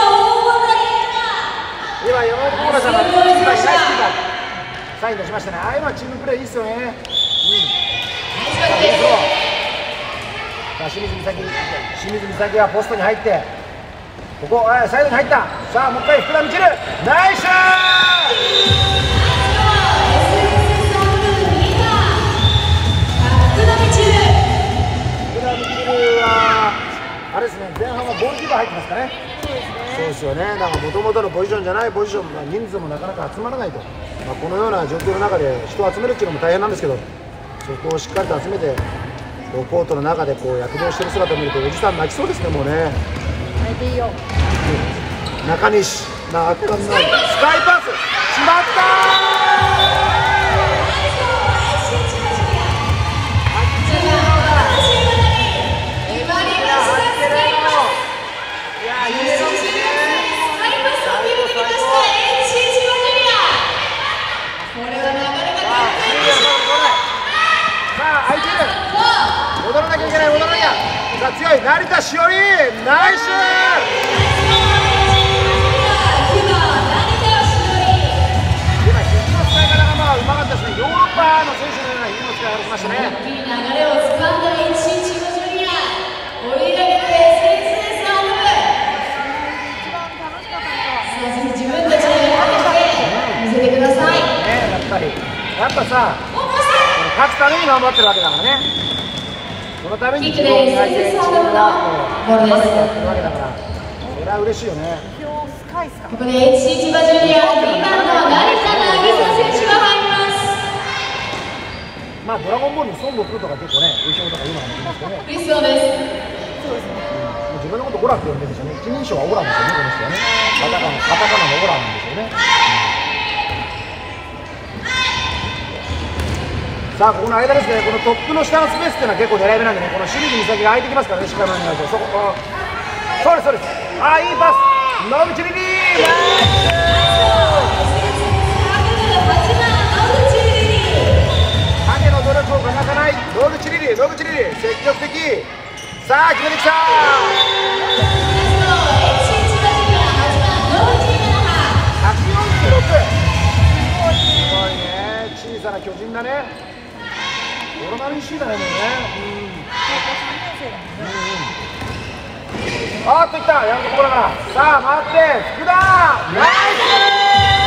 A: 今山本幸太さんがナイスキーパーサイン出しましたね。ああいうのはチームプレーいいですよね。うん。さあ清水美咲、清水美咲はポストに入って、ここあサイドに入った。さあもう一回福田みちる、ナイス。福田みちる。福田みちるはあれですね、前半はゴールキーパー入ってますかね。そうですよね。だからもともとのポジションじゃないポジション、まあ、人数もなかなか集まらないと。まあ、このような状況の中で人を集めるっていうのも大変なんですけど、そこをしっかりと集めてこうコートの中でこう躍動している姿を見るとおじさん泣きそうですね、もうね。
E: 泣いていいよ。
A: 中西、なあかんない。スカイパス、しまった戻らなきゃいけない、戻らなきゃ。さあ強い成田しおり、ナイス。今肘の使い方がまあうまかったですね。ヨーロッパの選手のような肘の使い方しましたね。
B: 一気に流れを掴んだエイチシージュニア、追い上げてエスエスエス ハンドル。
E: 一番楽しかったのは。
B: ぜひ自分たちのやり方で見せてください。
A: ね、やっぱりやっぱさ、勝つために頑張ってるわけだからね。そのために
B: キックでエスエスエス ハンドルのボールです。
A: わけだからそれは嬉しいよね。
E: スカイスか。
B: ここで エイチシー 千葉ジュニアにばんの成田渚選手が入ります。
A: まあドラゴンボールに孫悟空とか結構ね優勝とかいうのができますけどね。
B: クリスオです。
E: そうですね。
A: 自分のことオラって呼んでるんですよね。一人称はオラですよね、この人はね。カタカナ、カタカナのオラなんですよね。さあ、ここの間ですね、このトップの下のスペースっていうのは結構狙い目なんでね、この清水美咲が空いてきますからね、しっかり前になると。そこ、そうです、そうです。ああ、いいパス。野口リリー。影の努力を欠かさない野口リリー、野口リリー、積極的。さあ決めてきた。はちよんじゅうろく。すごいね、小さな巨人だね。オロナミシーだね、もうね。うん、あーっといった、やるところだから。さあ回って福田ナイス。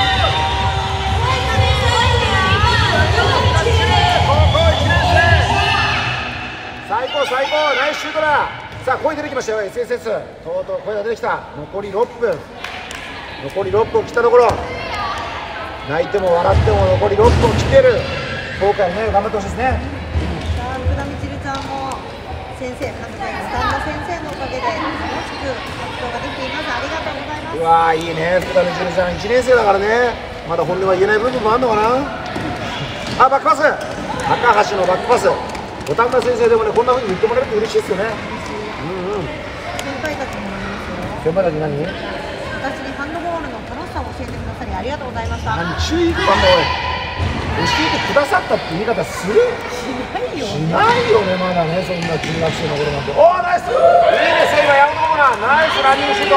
A: 最高最高、ナイスシュートだ。さあ声出てきましたよ、 エスエスエス とうとう声が出てきた。残りろっぷん、残りろっぷんを切ったところ、泣いても笑っても残りろっぷんを切っている。今回ね頑張ってほしいですね。
E: さあ福田みちるちゃんも先生、監督スタンド先生のおかげで楽しく活動ができています。ありがとうございます。
A: うわーいいね、福田みちるちゃんいちねん生だからね、まだ本音は言えない部分もあるのかな。あ、バックパス、高橋のバックパス、五反田先生でもね、こんな風に言ってもらえると嬉しいですよね。うんうん。
E: 先輩たちも
A: 先輩たち何？
E: 私にハンドボールの楽しさを教えてくださりありがとうございました。
A: 何注意バンド教えてくださったって言い方する？
E: しないよ。
A: しないよね、まだね、そんな中学生の頃なんて。おー、ナイス。いいですよ、今山本コーナー、ナイスランニングシュート。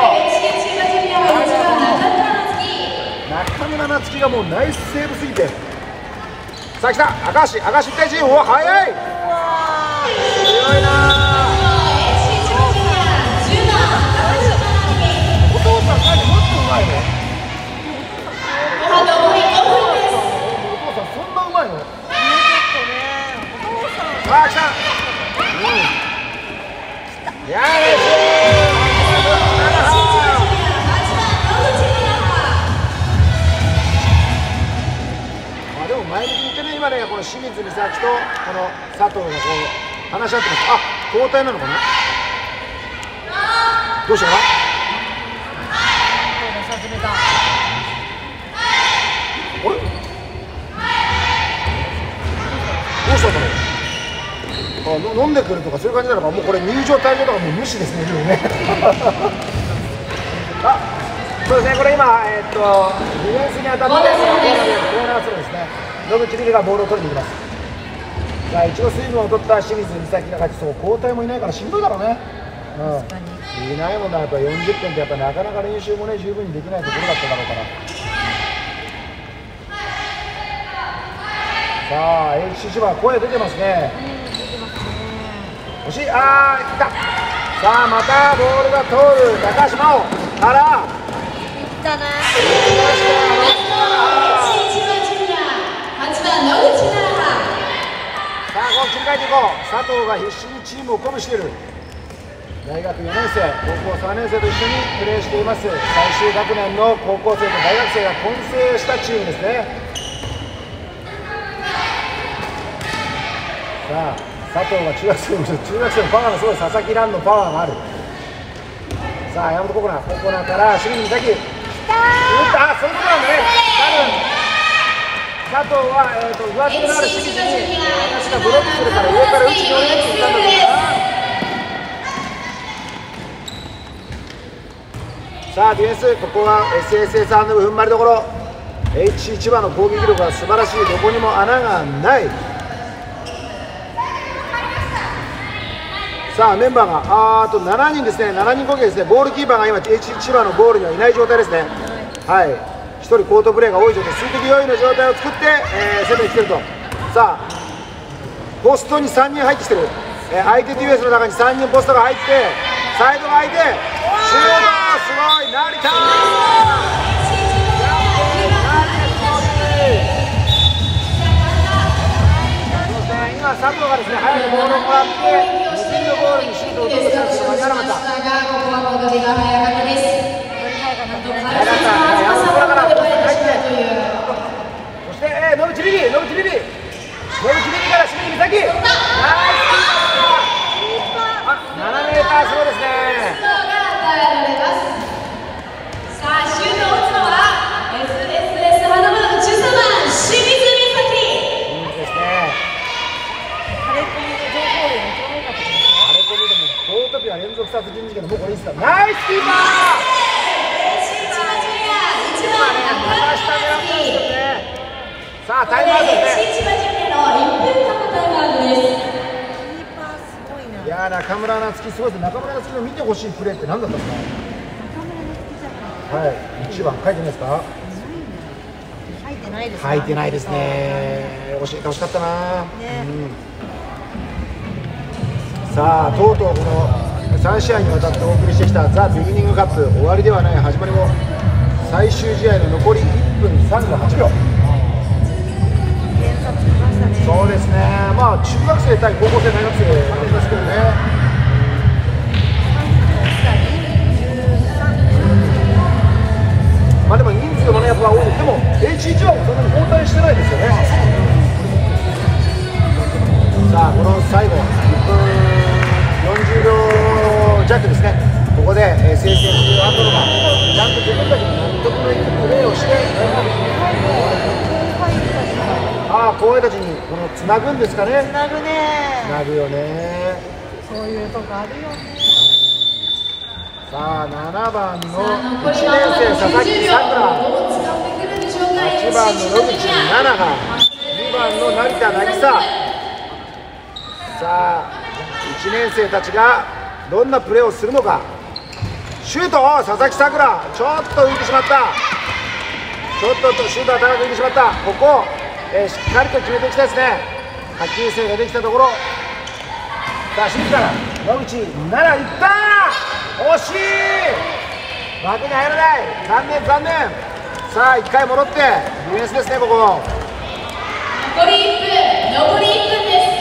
A: 中村夏樹がもうナイスセーブすぎて。さあ来た、赤橋、赤橋いち対いち、うわ速い。強いな。お父さん何もっとうまいの？お父さんそんなうまいの？さあ来た。うん。やれ。まあでも前向きに言ってね、今ねこの清水美咲とこの佐藤がこう話し合ってます。あ、交代なのかな？どうしたかな？始めた。あれ？どうしたんだろう。あ、飲んでくるとかそういう感じなのか。もうこれ入場退場とかもう無視ですね、ルールね。あ、そうですね、これ今、えー、っとディフェンスに当たってコーナースローですね。野口リリがボールを取りに行きます。さあ一度水分を取った清水美咲が勝ちそう。交代もいないからしんどいだろうね。うん、いないもんだ。やっぱよんじゅっぷんってやっぱなかなか練習もね十分にできないところだっただろうから。さあ エイチシー 千葉声出てますね。惜しい。あーいった。さあまたボールが通る。高橋真央からいったな。さあこう切り替えていこう。佐藤が必死にチームを鼓舞している。大学よねん生、高校さんねん生と一緒にプレーしています。最終学年の高校生と大学生が混成したチームですね。さあ佐藤は中学生の中学生のパワーがすごい。佐々木蘭のパワーがある。さあ山本ココナココナから清水美咲打った。あ、そういうことなんだね。多分佐藤は、えー、と上手のある清水に私がブロックするから上から打ちにおれって言ったんだけどな。さあディフェンス、ここは エスエスエス ハンド部踏ん張りどころ。 エイチシー 千葉の攻撃力は素晴らしい。どこにも穴がない。さあメンバーがあーとしちにんですね。しちにん攻撃ですね。ゴールキーパーが今 エイチシー 千葉のゴールにはいない状態ですね。はい、ひとりコートプレーが多い状態、数的優位の状態を作って、えー、攻めに来てると。さあポストにさんにん入ってきてる。えー、相手ディフェンスの中にさんにんポストが入って、サイドが空いてシュート。すごい成田。今佐藤がですね早くボールをもらってにてんのゴールにシュートを打とうとしたんですけど間に合わなかった。
B: りが早かったです。あとカルセンの東さんがここでバレてしまうという。
A: そして、えー、野口リリー、野口リリー、野口リリーから清水美咲。ナイス。あ、ななメーターそうですね。
B: シュートが与えられます。さあ、シュートを打つのは エスエスエス ハンドボールのじゅうさんばん、清水美咲。
A: いいですね。
E: 晴れ込みの情報量が一番多かったですね。
A: あれこれでも高得点連続殺人事件のもうこれいいですか。ナイスキーパー。さあタイムアウトですね。
B: 千葉ジュニアのいっぷんかんのタイムアウトです。
E: キーパーすごいな。
A: いやー中村夏樹すごいです。中村夏樹の見てほしいプレーって何だったんですか。
E: 中村夏樹じゃない。
A: はい、一番書いてないですか。
E: 書いてないです。
A: 書いてないですね。教えてほしかったな、
E: ね、
A: うん、さあとうとうこのさん試合にわたってお送りしてきたザ・ビギニングカップ終わりではない始まりも最終試合の残りいっぷんさんじゅうはちびょう。そうですね、まあ中学生対高校生、大学生なんですけどね。まあでも人数もね、やっぱ多い。でも エイチワン はそんなに交代してないですよね。さあこの最後いっぷんよんじゅうびょうじゃくですね。ここでえー、正選手アンドロがちゃんと自分たちの納得のいくプレーをして、ああ後輩たちにこのつなぐんですかね。
E: つなぐね。
A: つなぐよね。
E: そういうとこあるよね。
A: さあななばんのいちねん
B: 残り
A: 生
B: まもなく
A: 佐々木
B: きゅうじゅうびょう。
A: さくら、
B: どう使ってくるんでしょうか。
A: はちばんの野口奈々が、にばんの成田渚。さあいちねん生たちがどんなプレーをするのか。シュート佐々木さくら、ちょっと浮いてしまった。ちょっとシュートが高く浮いてしまった。ここ、えー、しっかりと決めていきたいですね。はっきり性ができたところ。さあ清水から野口奈々いった。惜しい。枠に入らない。残念残念。さあいっかい戻ってディフェンスですね。ここ
B: 残りいっぷん、残りいっぷんです。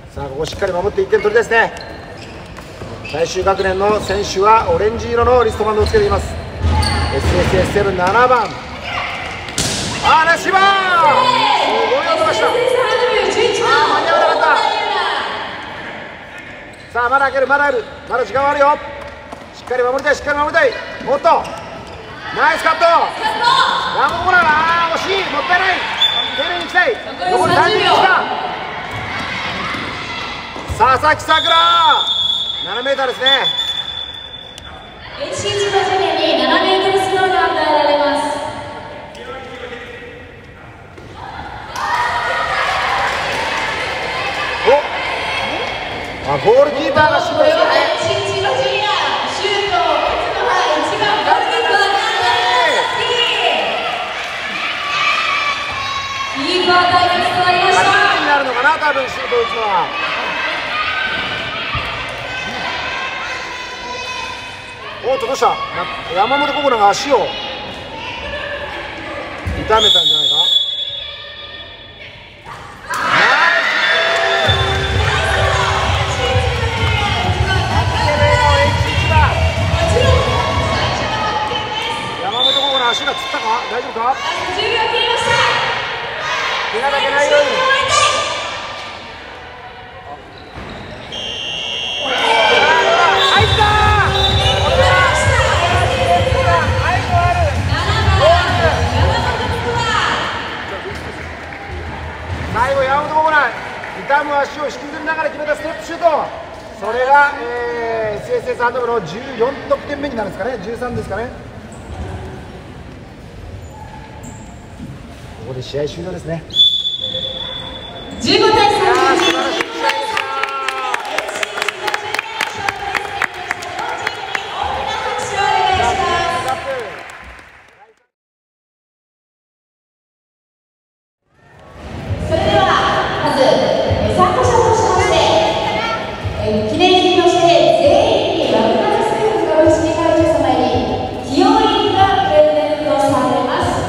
A: さあここしっかり守っていってん取りですね。最終学年の選手はオレンジ色のリストバンドをつけています。 エスエスエスセブンななばん、あーナイスリバウンド、すごい音がした。あー間に合わなかった。さあまだ開ける、まだある、まだ時間はあるよ。しっかり守りたい、しっかり守りたい。おっとナイスカット。ラモコラが惜しい、もったいない。丁寧にいきたい。残りさんじゅうびょう。佐々木さくらななメーターですね。
B: エイチシー 千葉ジュニアにななメートルスローが与えられます。
A: おあゴールキーパーが失敗したね。
B: エイチシー 千葉ジュニア、シュートを打つのはいちばんゴールキーパーのキーパー対決となりました。
A: 初めてになるのかな、多分シュートを打つのは。おっとどうした。山本心が足を痛めたんじゃないか。山本心の足がつったか、大丈夫か。
B: じゅうびょう切りました。
A: 怪我だけないように。入った。最後山本心痛む足を引きずりながら決めたステップシュート、それが、えー、エスエスエス ハンド部のじゅうよん得点目になるんですかね。じゅうさんですかね。ここで試合終了ですね。
B: じゅうごたいさんじゅういち。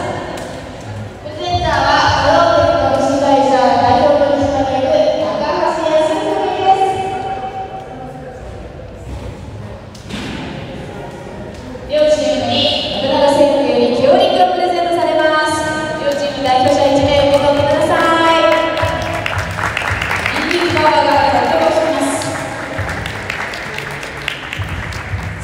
B: プレゼンターは、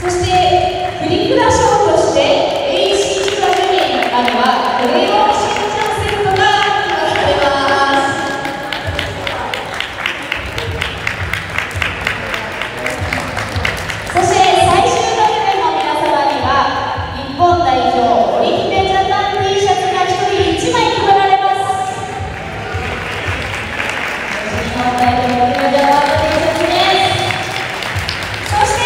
B: そしてプリクラ賞として エーシー スタジアムにあるはクレヨンしんちゃんセットが配られます。そして最終特典の皆様には日本代表オリンピアジャパン T シャツがひとりいちまい配られます。日本代表オリンピアジャパン T シャツです。そして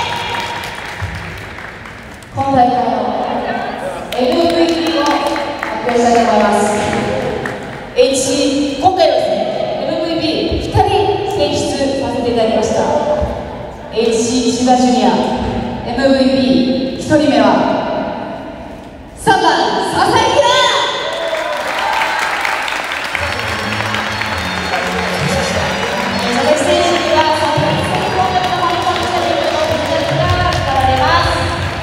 B: 今大会の エムブイピー を発表したいと思います。 エイチシー 今回はですね エムブイピーふたり選出させていただきました。 エイチシー 千葉ジュニア エムブイピーひとりめはさんばん佐々木蘭。佐々木選手には最高額のマネファクチャリングの T シャツが配られます。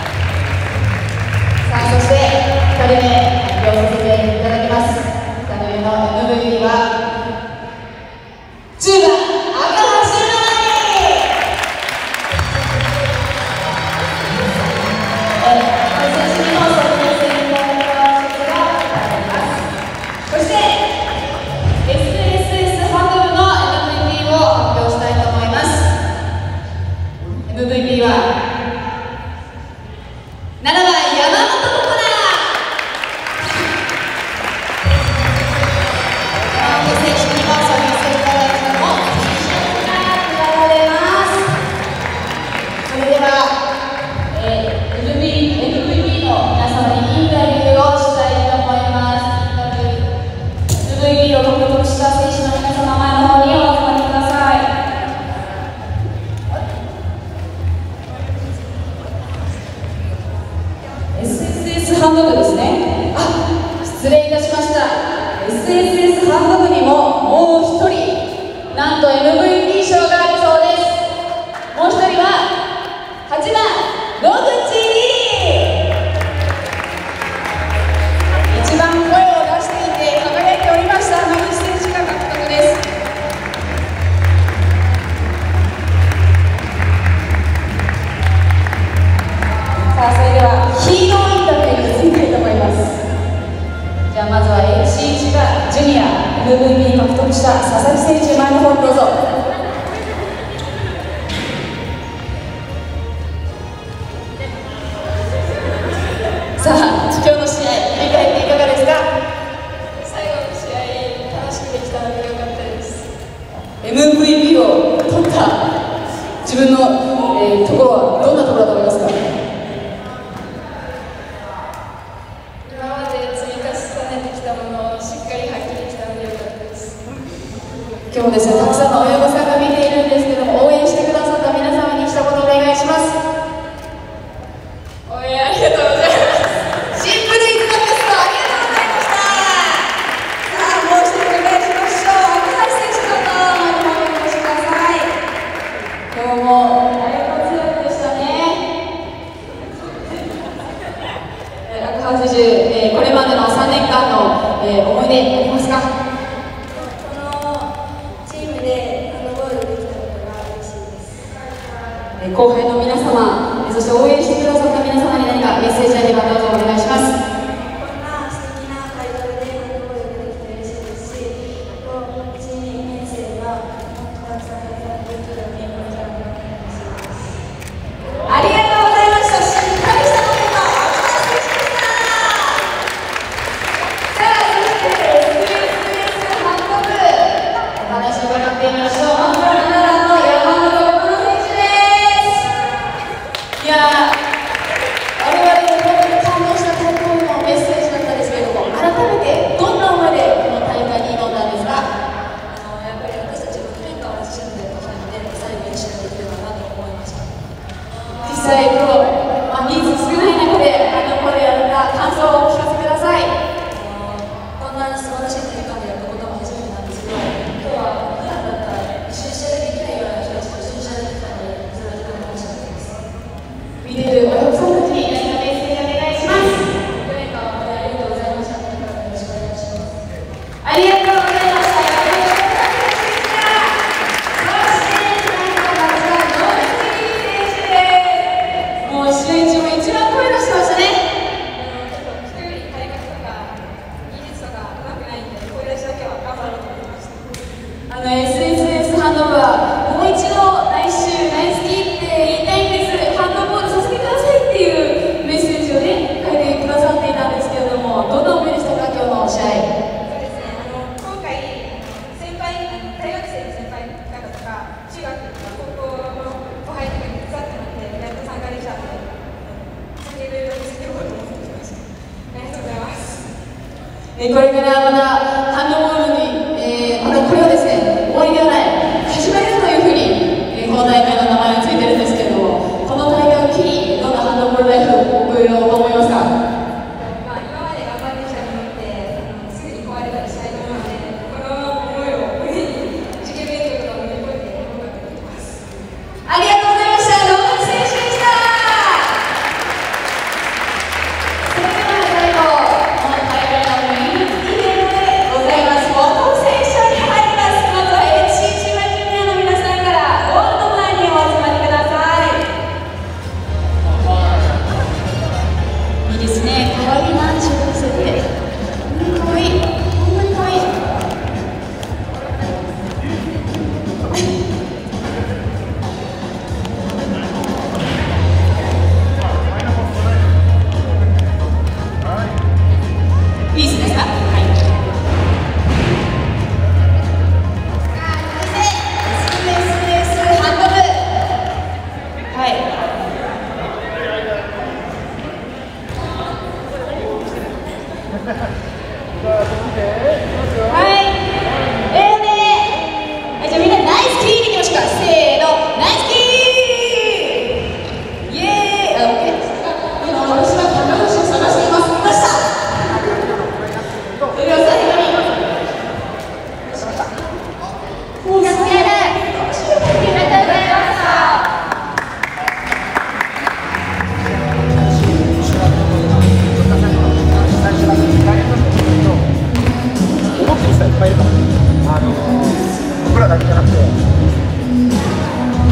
B: さあそしてふたりめ発表させていただきます。ふたりめの エムブイピー はじゅうばん赤橋瑠奈。そして エスエスエス ハンド部の エムブイピー を発表したいと思います。 エムブイピー はななばん山本心渚。山本選手にもそういうセンターライトの T シャツが配られます。それでは、えー、エムブイピー の皆様にインタビューをしたいと思います。インタビュー エムブイピー を獲得した選手の皆様、前の方にお集まりください。エスエスエス ハンド部ですね。あ、失礼いたしました。 エスエスエス ハンド部にももう一人なんと エムブイピー 賞があるそうです。もう一人ははちばん野口里。一番声を出していて輝いておりました野口選手が獲得です。さあそれではヒーローインタビューに移りたいと思います。じゃあまずは エイチシー 千葉ジュニア エムブイピー 獲得した佐々木選手、前の方にどうぞ。さあ今日の試合振り返っていかがですか。
F: 最後の試合楽しみできたので良かったです。
B: エムブイピー を取った自分の、えー、ところはどんなところだと思いますか。
F: 今まで積み重ねてきたものをしっかり発揮できたので良かったです。
B: 今日もですねたくさんの親御さんが見ているんですけども、応援してくださった皆様に一言お願いします。
F: 応援ありがとうございます。
B: シンプルイズナベスト、ありがとうございました。さあもう一人お願いしましょう。赤橋選手どうぞ前の方にお越しください。今日も大活躍でしたね。えー赤橋選手、えーこれまでのさんねんかんの、えー思い出ありますか。
F: このチームでハンドボールできたことが嬉しいです。
B: えー後輩の皆様、えーそして応援してくださった皆様に何かメッセージあればどうぞお願いします。
F: こんな素敵な会場でハンドボールができて嬉しいですし、こういちねん生がたくさん活躍できるようにこれからも頑張ってほしいです。
B: ありがとうございました。しっかりしたコメント、赤橋選手でした。さあそして エスエスエス ハンド部お話を伺ってみましょう。まずは奈良の山本心選手です。いやー我々も本当に感動した大会のメッセージだったんですけれども、改めてどんな思いでこの大会に挑んだんですか。
F: あのやっぱり私たちろくねんかん同じチームでやってきたので、最後に試合できればなと思いました。
B: 実際この、まあ、人数少ない中であのここでやった感想をお聞かせください。
F: こんな素晴らしい大会でやったことも初めてなんですけど、今日は普段だったら一緒に試合できないような人たちと一緒に試合できたので、それはとても楽しかったです。
B: 見ている親御さんたちに何かメッセージお願いします。
F: ろくねんかん本当にありがとうございました。これからもよろしくお願いします。
B: ありがとうございました。そして最後は野口選手です。 えーこれからまたハンドボールに、えーまたこれはですね終わりではない始まりだというふうに、えーこの大会の名前がついてるんですけれども、この大会を機にどんなハンドボールライフを送ろうと思いますか？
F: まあ、今まで頑張ってきたものってあのすぐに壊れたりしないと思うので、この思いを胸に受験勉強とかを乗り越えて頑張っていきます。
B: ありがとうございました。野口選手でした。それでは最後、この大会のメインイベントでございます。フォトセッションに入ります。まずは エイチシー 千葉ジュニアの皆さんからゴールの前にお集まりください。いいですね。可愛いな、中学生って。本当に可愛い。本当に可愛い。ピースですか？はい。エスエスエス ハンド部。はい。はい。えーね。はい、じゃあみんなナイスキーでいきましょうか。せーの、ナイスキー。イエーイ。あ、オッケーです。今私は高橋を探しています。見ました。それでは最後に。もうやってやる。ありがとうございました。
A: 思ってる人はいっぱいいるからね、あの僕らだけじゃなくて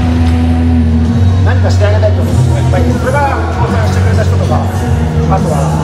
A: 何かしてあげたいと思う人がいっぱいいる。それが挑戦してくれた人とか、あとは